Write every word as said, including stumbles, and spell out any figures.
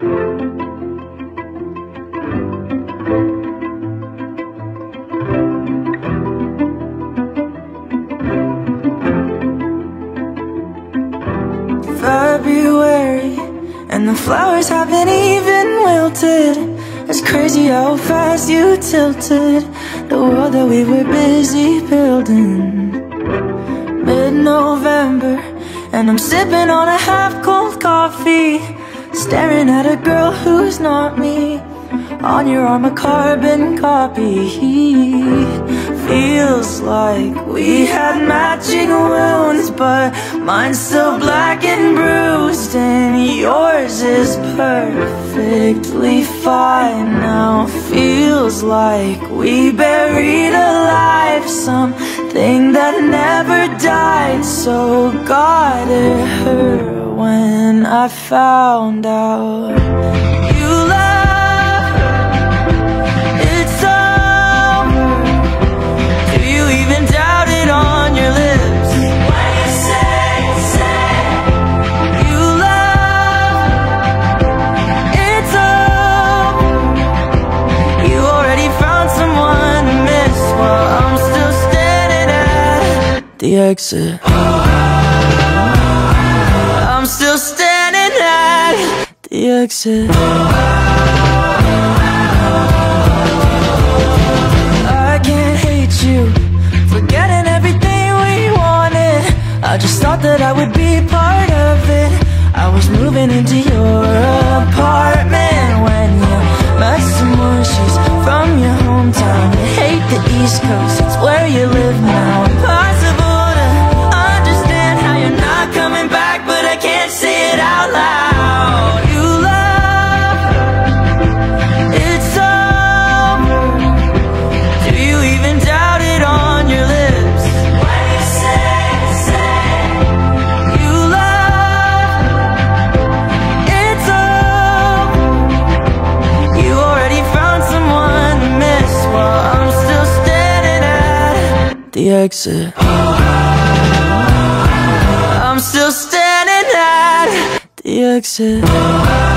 February, and the flowers haven't even wilted. It's crazy how fast you tilted the world that we were busy building. Mid-November, and I'm sipping on a half-cold coffee, staring at a girl who's not me. On your arm, a carbon copy. Feels like we had matching wounds, but mine's still black and bruised, and yours is perfectly fine now. Feels like we buried alive something that never died. So God, it hurt when I found out you love her. It's over. Do you even doubt it on your lips when you say, say you love her? It's over. You already found someone to miss, while I'm still standing at the exit. I'm still standing at the exit. I can't hate you for getting everything we wanted. I just thought that I would be part of it. I was moving into your apartment when you met someone. She's from your hometown. You hate the East Coast, it's where you live now. Impossible to understand how you're not coming back, but I can't say it out loud. You love her. It's over. Do you even doubt it on your lips when you say, say you love her? It's over. You already found someone to miss, while I'm still standing at the exit. I'm still standing at the exit.